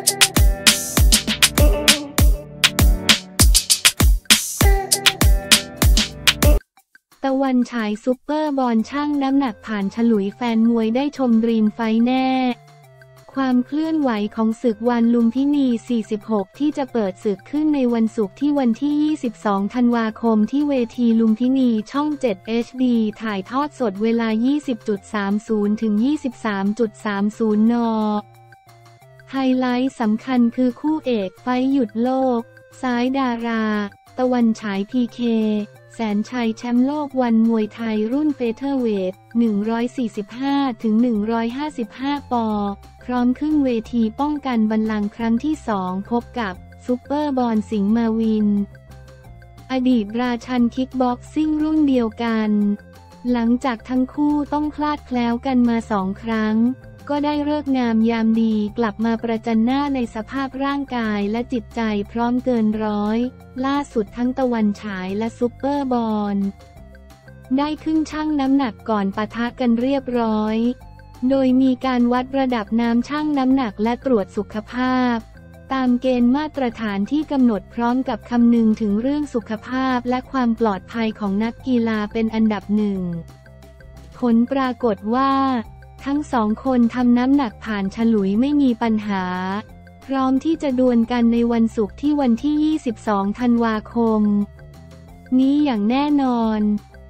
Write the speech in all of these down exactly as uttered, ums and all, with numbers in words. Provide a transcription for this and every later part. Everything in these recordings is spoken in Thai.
ตะวันฉายซุปเปอร์บอลชั่งน้ำหนักผ่านฉลุยแฟนมวยได้ชมดรีมไฟท์แน่ความเคลื่อนไหวของศึกวันลุมพินี สี่สิบหก ที่จะเปิดศึกขึ้นในวันศุกร์ที่วันที่ ยี่สิบสอง ธันวาคมที่เวทีลุมพินีช่อง เจ็ด เอช ดี ถ่ายทอดสดเวลา ยี่สิบนาฬิกาสามสิบ ถึง ยี่สิบสามนาฬิกาสามสิบ น. ไฮไลท์สำคัญคือคู่เอกไฟท์หยุดโลกซ้ายดาราตะวันฉาย พี เค แสนชัยแชมป์โลกวันมวยไทยรุ่นเฟเธอร์เวท หนึ่งร้อยสี่สิบห้า ถึง หนึ่งร้อยห้าสิบห้า ปอนด์พร้อมขึ้นเวทีป้องกันบัลลังก์ครั้งที่สองพบกับซุปเปอร์บอลสิงห์มาวินอดีตราชันคิกบ็อกซิ่งรุ่นเดียวกันหลังจากทั้งคู่ต้องคลาดแคล้วกันมาสองครั้งก็ได้ฤกษ์งามยามดีกลับมาประจันหน้าในสภาพร่างกายและจิตใจพร้อมเกินร้อยล่าสุดทั้งตะวันฉายและซุปเปอร์บอลได้ขึ้นชั่งน้ำหนักก่อนปะทะกันเรียบร้อยโดยมีการวัดระดับน้ำชั่งน้ำหนักและตรวจสุขภาพตามเกณฑ์มาตรฐานที่กำหนดพร้อมกับคำนึงถึงเรื่องสุขภาพและความปลอดภัยของนักกีฬาเป็นอันดับหนึ่งผลปรากฏว่าทั้งสองคนทำน้ำหนักผ่านฉลุยไม่มีปัญหาพร้อมที่จะดวลกันในวันศุกร์ที่วันที่ ยี่สิบสอง ธันวาคมนี้อย่างแน่นอน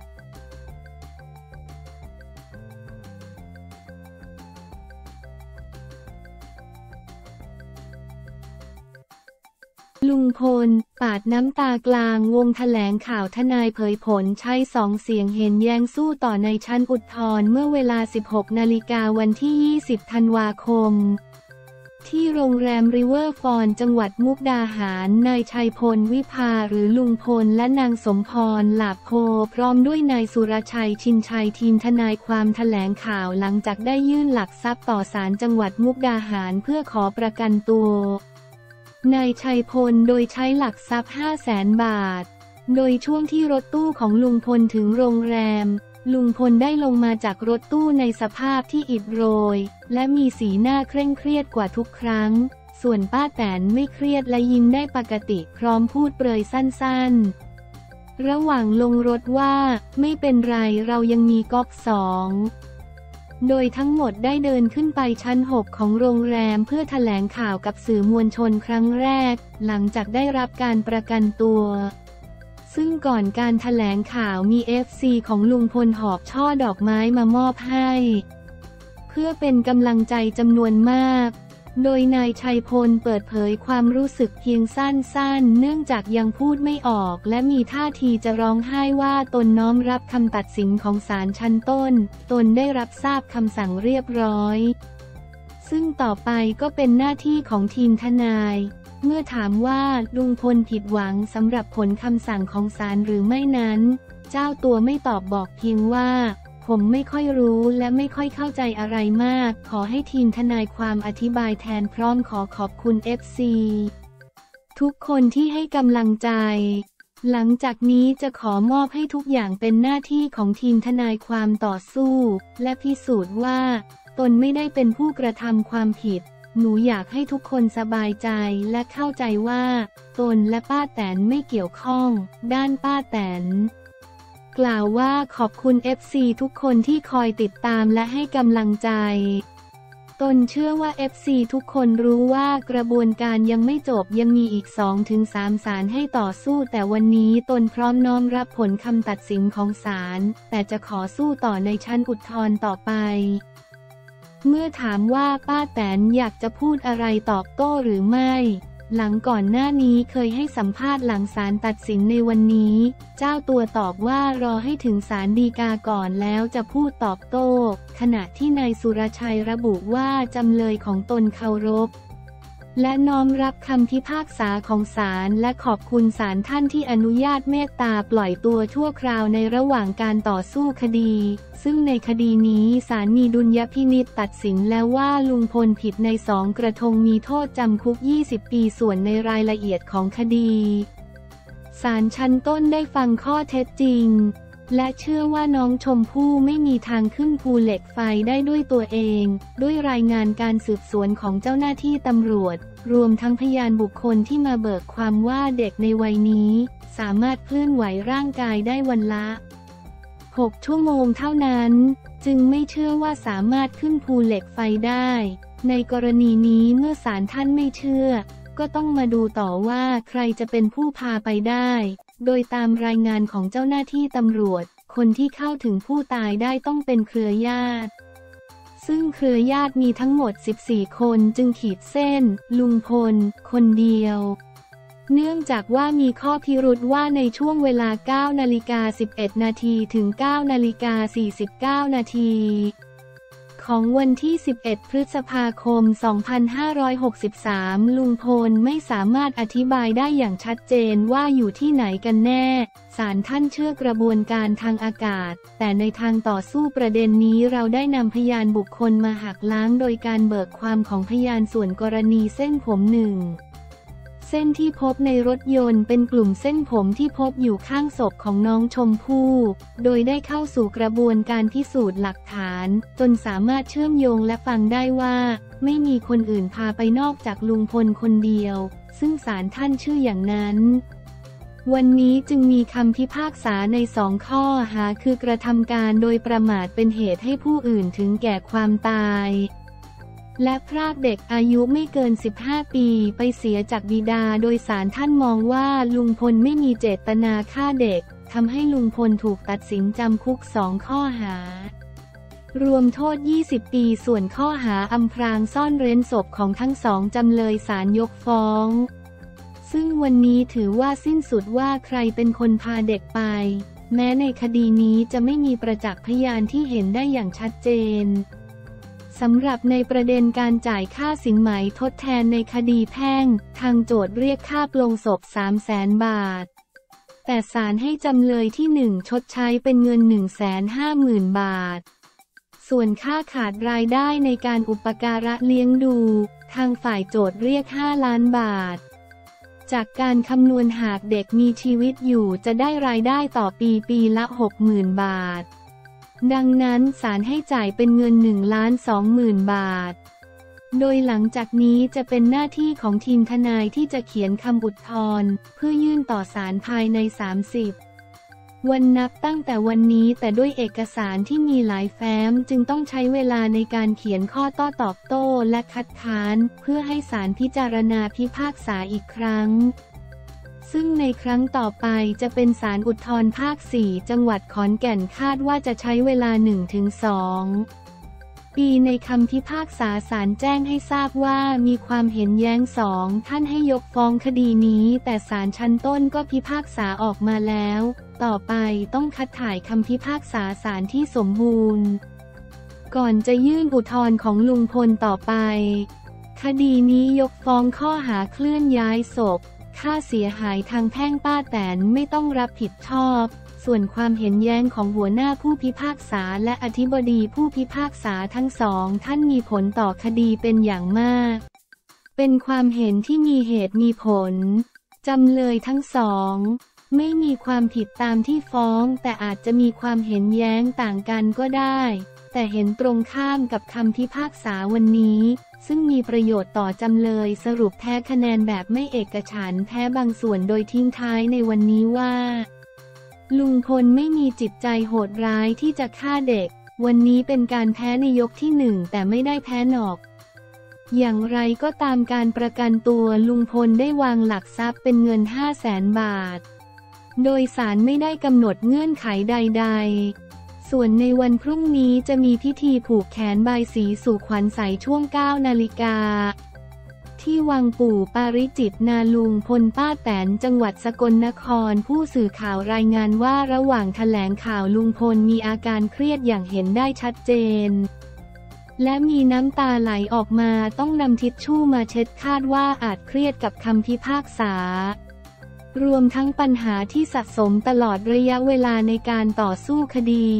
ลุงพลปาดน้ำตากลางวงแถลงข่าวทนายเผยผลใช้สองเสียงเห็นแย้งสู้ต่อในชั้นอุทธรณ์เมื่อเวลา สิบหก นาฬิกาวันที่ ยี่สิบ ธันวาคมที่โรงแรมริเวอร์ฟรอนต์จังหวัดมุกดาหารนายชัยพลวิภาหรือลุงพลและนางสมพรหลาโพพร้อมด้วยนายสุรชัยชินชัยทีมทนายความแถลงข่าวหลังจากได้ยื่นหลักทรัพย์ต่อศาลจังหวัดมุกดาหารเพื่อขอประกันตัวนายชัยพลโดยใช้หลักทรัพย์ ห้าแสน บาทโดยช่วงที่รถตู้ของลุงพลถึงโรงแรมลุงพลได้ลงมาจากรถตู้ในสภาพที่อิดโรยและมีสีหน้าเคร่งเครียดกว่าทุกครั้งส่วนป้าแตนไม่เครียดและยิ้มได้ปกติพร้อมพูดเปรยสั้นๆระหว่างลงรถว่าไม่เป็นไรเรายังมีก๊อกสองโดยทั้งหมดได้เดินขึ้นไปชั้นหกของโรงแรมเพื่อแถลงข่าวกับสื่อมวลชนครั้งแรกหลังจากได้รับการประกันตัวซึ่งก่อนการแถลงข่าวมี เอฟ ซี ของลุงพลหอบช่อดอกไม้มามอบให้เพื่อเป็นกำลังใจจำนวนมากโดยนายชัยพลเปิดเผยความรู้สึกเพียงสั้นๆเนื่องจากยังพูดไม่ออกและมีท่าทีจะร้องไห้ว่าตนน้อมรับคำตัดสินของศาลชั้นต้นตนได้รับทราบคำสั่งเรียบร้อยซึ่งต่อไปก็เป็นหน้าที่ของทีมทนายเมื่อถามว่าลุงพลผิดหวังสำหรับผลคำสั่งของศาลหรือไม่นั้นเจ้าตัวไม่ตอบบอกเพียงว่าผมไม่ค่อยรู้และไม่ค่อยเข้าใจอะไรมากขอให้ทีมทนายความอธิบายแทนพร้อมขอขอบคุณ เอฟ ซี ทุกคนที่ให้กำลังใจหลังจากนี้จะขอมอบให้ทุกอย่างเป็นหน้าที่ของทีมทนายความต่อสู้และพิสูจน์ว่าตนไม่ได้เป็นผู้กระทำความผิดหนูอยากให้ทุกคนสบายใจและเข้าใจว่าตนและป้าแตนไม่เกี่ยวข้องด้านป้าแตนกล่าวว่าขอบคุณ เอฟ ซี ทุกคนที่คอยติดตามและให้กำลังใจตนเชื่อว่า เอฟ ซี ทุกคนรู้ว่ากระบวนการยังไม่จบยังมีอีก สองถึงสาม ศาลให้ต่อสู้แต่วันนี้ตนพร้อมน้อมรับผลคำตัดสินของศาลแต่จะขอสู้ต่อในชั้นอุทธรณ์ต่อไปเมื่อถามว่าป้าแตนอยากจะพูดอะไรตอบโต้หรือไม่หลังก่อนหน้านี้เคยให้สัมภาษณ์หลังศาลตัดสินในวันนี้เจ้าตัวตอบว่ารอให้ถึงศาลฎีกาก่อนแล้วจะพูดตอบโต้ขณะที่นายสุรชัยระบุว่าจำเลยของตนเคารพและน้อมรับคำพิพากษาของศาลและขอบคุณศาลท่านที่อนุญาตเมตตาปล่อยตัวชั่วคราวในระหว่างการต่อสู้คดีซึ่งในคดีนี้ศาลมีดุลยพินิจตัดสินแล้วว่าลุงพลผิดในสองกระทงมีโทษจำคุกยี่สิบปีส่วนในรายละเอียดของคดีศาลชั้นต้นได้ฟังข้อเท็จจริงและเชื่อว่าน้องชมพู่ไม่มีทางขึ้นภูเหล็กไฟได้ด้วยตัวเองด้วยรายงานการสืบสวนของเจ้าหน้าที่ตำรวจรวมทั้งพยานบุคคลที่มาเบิกความว่าเด็กในวัยนี้สามารถเคลื่อนไหวร่างกายได้วันละหกชั่วโมงเท่านั้นจึงไม่เชื่อว่าสามารถขึ้นภูเหล็กไฟได้ในกรณีนี้เมื่อศาลท่านไม่เชื่อก็ต้องมาดูต่อว่าใครจะเป็นผู้พาไปได้โดยตามรายงานของเจ้าหน้าที่ตำรวจคนที่เข้าถึงผู้ตายได้ต้องเป็นเครือญาติซึ่งเครือญาติมีทั้งหมดสิบสี่คนจึงขีดเส้นลุงพลคนเดียวเนื่องจากว่ามีข้อพิรุธว่าในช่วงเวลา เก้านาฬิกาสิบเอ็ดนาทีถึง เก้านาฬิกาสี่สิบเก้านาทีของวันที่สิบเอ็ดพฤษภาคมสองพันห้าร้อยหกสิบสามลุงพลไม่สามารถอธิบายได้อย่างชัดเจนว่าอยู่ที่ไหนกันแน่ศาลท่านเชื่อกระบวนการทางอากาศแต่ในทางต่อสู้ประเด็นนี้เราได้นำพยานบุคคลมาหักล้างโดยการเบิกความของพยานส่วนกรณีเส้นผมหนึ่งเส้นที่พบในรถยนต์เป็นกลุ่มเส้นผมที่พบอยู่ข้างศพของน้องชมพู่โดยได้เข้าสู่กระบวนการพิสูจน์หลักฐานจนสามารถเชื่อมโยงและฟังได้ว่าไม่มีคนอื่นพาไปนอกจากลุงพลคนเดียวซึ่งศาลท่านเชื่ออย่างนั้นวันนี้จึงมีคำพิพากษาในสองข้อหาคือกระทำการโดยประมาทเป็นเหตุให้ผู้อื่นถึงแก่ความตายและพรากเด็กอายุไม่เกินสิบห้าปีไปเสียจากบิดาโดยศาลท่านมองว่าลุงพลไม่มีเจตนาฆ่าเด็กทำให้ลุงพลถูกตัดสินจำคุกสองข้อหารวมโทษยี่สิบปีส่วนข้อหาอำพรางซ่อนเร้นศพของทั้งสองจำเลยศาลยกฟ้องซึ่งวันนี้ถือว่าสิ้นสุดว่าใครเป็นคนพาเด็กไปแม้ในคดีนี้จะไม่มีประจักษ์พยานที่เห็นได้อย่างชัดเจนสำหรับในประเด็นการจ่ายค่าสินไหมทดแทนในคดีแพ่งทางโจทก์เรียกค่าปลงศพ สามแสน บาทแต่ศาลให้จำเลยที่หนึ่งชดใช้เป็นเงิน หนึ่งแสนห้าหมื่น บาทส่วนค่าขาดรายได้ในการอุปการะเลี้ยงดูทางฝ่ายโจทก์เรียกห้าล้านบาทจากการคำนวณหากเด็กมีชีวิตอยู่จะได้รายได้ต่อปีปีละ หกหมื่น บาทดังนั้นศาลให้จ่ายเป็นเงิน หนึ่งล้านสองหมื่น บาทโดยหลังจากนี้จะเป็นหน้าที่ของทีมทนายที่จะเขียนคำอุทธรณ์เพื่อยื่นต่อศาลภายในสามสิบวันนับตั้งแต่วันนี้แต่ด้วยเอกสารที่มีหลายแฟ้มจึงต้องใช้เวลาในการเขียนข้อโต้ตอบโต้และคัดค้านเพื่อให้ศาลพิจารณาพิพากษาอีกครั้งซึ่งในครั้งต่อไปจะเป็นศาลอุทธรณ์ภาคสี่จังหวัดขอนแก่นคาดว่าจะใช้เวลา หนึ่งถึงสอง ปีในคำพิพากษาศาลแจ้งให้ทราบว่ามีความเห็นแย้งสองท่านให้ยกฟ้องคดีนี้แต่ศาลชั้นต้นก็พิพากษาออกมาแล้วต่อไปต้องคัดถ่ายคำพิพากษาศาลที่สมบูรณ์ก่อนจะยื่นอุทธรณ์ของลุงพลต่อไปคดีนี้ยกฟ้องข้อหาเคลื่อนย้ายศพค่าเสียหายทางแพ่งป้าแตนไม่ต้องรับผิดชอบส่วนความเห็นแย้งของหัวหน้าผู้พิพากษาและอธิบดีผู้พิพากษาทั้งสองท่านมีผลต่อคดีเป็นอย่างมากเป็นความเห็นที่มีเหตุมีผลจำเลยทั้งสองไม่มีความผิดตามที่ฟ้องแต่อาจจะมีความเห็นแย้งต่างกันก็ได้แต่เห็นตรงข้ามกับคำพิพากษาวันนี้ซึ่งมีประโยชน์ต่อจำเลยสรุปแพ้คะแนนแบบไม่เอกฉันท์แพ้บางส่วนโดยทิ้งท้ายในวันนี้ว่าลุงพลไม่มีจิตใจโหดร้ายที่จะฆ่าเด็กวันนี้เป็นการแพ้ในยกที่หนึ่งแต่ไม่ได้แพ้นอกอย่างไรก็ตามการประกันตัวลุงพลได้วางหลักทรัพย์เป็นเงิน ห้าแสน บาทโดยศาลไม่ได้กำหนดเงื่อนไขใดๆส่วนในวันพรุ่งนี้จะมีพิธีผูกแขนบายสีสู่ขวัญใสช่วง เก้านาฬิกาที่วังปู่ปาริจิตรนาลุงพลป้าแตนจังหวัดสกลนครผู้สื่อข่าวรายงานว่าระหว่างแถลงข่าวลุงพลมีอาการเครียดอย่างเห็นได้ชัดเจนและมีน้ำตาไหลออกมาต้องนำทิชชู่มาเช็ดคาดว่าอาจเครียดกับคำพิพากษารวมทั้งปัญหาที่สะสมตลอดระยะเวลาในการต่อสู้คดี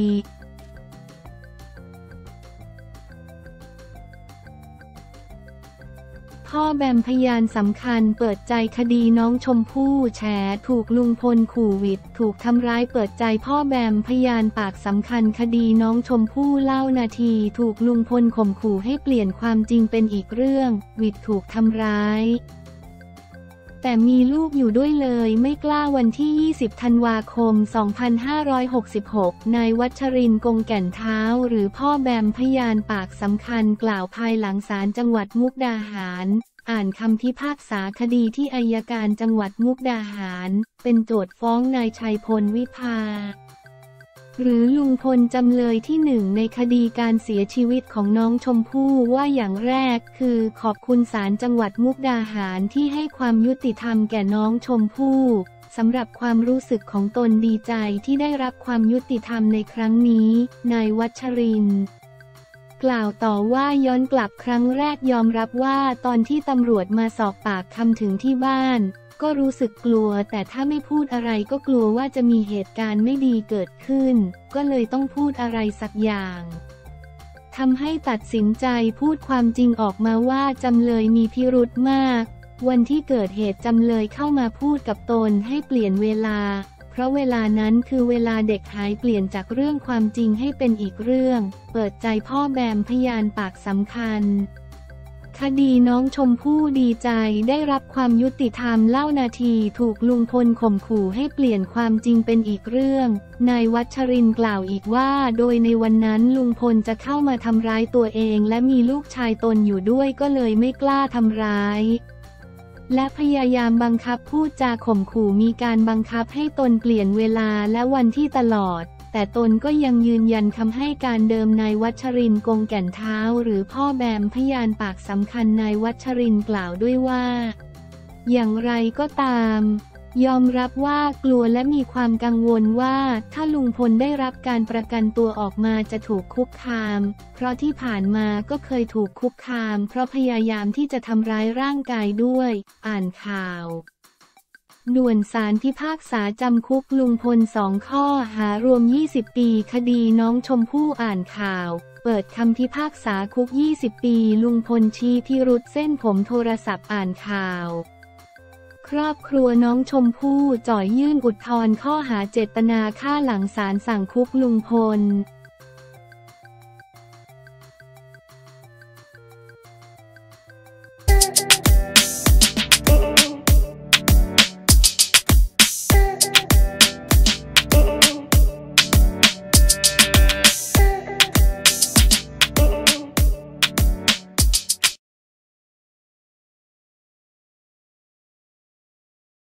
พ่อแบมพยานสำคัญเปิดใจคดีน้องชมพู่แฉถูกลุงพลขู่หวิดถูกทำร้ายเปิดใจพ่อแบมพยานปากสำคัญคดีน้องชมพู่เล่านาทีถูกลุงพลข่มขู่ให้เปลี่ยนความจริงเป็นอีกเรื่องหวิดถูกทำร้ายแต่มีลูกอยู่ด้วยเลยไม่กล้าวันที่ยี่สิบธันวาคมสองพันห้าร้อยหกสิบหกนายวัชรินทร์กงแก่นเท้าหรือพ่อแบมพยานปากสำคัญกล่าวภายหลังศาลจังหวัดมุกดาหารอ่านคำพิพากษาคดีที่อัยการจังหวัดมุกดาหารเป็นโจทก์ฟ้องนายชัยพลวิภาหรือลุงพลจำเลยที่หนึ่งในคดีการเสียชีวิตของน้องชมพู่ว่าอย่างแรกคือขอบคุณศาลจังหวัดมุกดาหารที่ให้ความยุติธรรมแก่น้องชมพู่สำหรับความรู้สึกของตนดีใจที่ได้รับความยุติธรรมในครั้งนี้นายวัชรินทร์กล่าวต่อว่าย้อนกลับครั้งแรกยอมรับว่าตอนที่ตำรวจมาสอบปากคำถึงที่บ้านก็รู้สึกกลัวแต่ถ้าไม่พูดอะไรก็กลัวว่าจะมีเหตุการณ์ไม่ดีเกิดขึ้นก็เลยต้องพูดอะไรสักอย่างทำให้ตัดสินใจพูดความจริงออกมาว่าจำเลยมีพิรุธมากวันที่เกิดเหตุจำเลยเข้ามาพูดกับตนให้เปลี่ยนเวลาเพราะเวลานั้นคือเวลาเด็กหายเปลี่ยนจากเรื่องความจริงให้เป็นอีกเรื่องเปิดใจพ่อแบมพยานปากสำคัญคดีน้องชมพู่ดีใจได้รับความยุติธรรมเล่านาทีถูกลุงพลข่มขู่ให้เปลี่ยนความจริงเป็นอีกเรื่องนายวัชรินทร์กล่าวอีกว่าโดยในวันนั้นลุงพลจะเข้ามาทำร้ายตัวเองและมีลูกชายตนอยู่ด้วยก็เลยไม่กล้าทำร้ายและพยายามบังคับพูดจาข่มขู่มีการบังคับให้ตนเปลี่ยนเวลาและวันที่ตลอดแต่ตนก็ยังยืนยันคำให้การเดิมนายวัชรินทร์กงแก่นเท้าหรือพ่อแบมพยานปากสำคัญนายวัชรินทร์กล่าวด้วยว่าอย่างไรก็ตามยอมรับว่ากลัวและมีความกังวลว่าถ้าลุงพลได้รับการประกันตัวออกมาจะถูกคุกคามเพราะที่ผ่านมาก็เคยถูกคุกคามเพราะพยายามที่จะทำร้ายร่างกายด้วยอ่านข่าวด่วนศาลพิพากษาจำคุกลุงพลสองข้อหารวมยี่สิบปีคดีน้องชมพู่อ่านข่าวเปิดคำพิพากษาคุกยี่สิบปีลุงพลชี้พิรุธเส้นผมโทรศัพท์อ่านข่าวครอบครัวน้องชมพู่จ่อยยื่นอุทธรณ์ข้อหาเจตนาฆ่าหลังศาลสั่งคุกลุงพล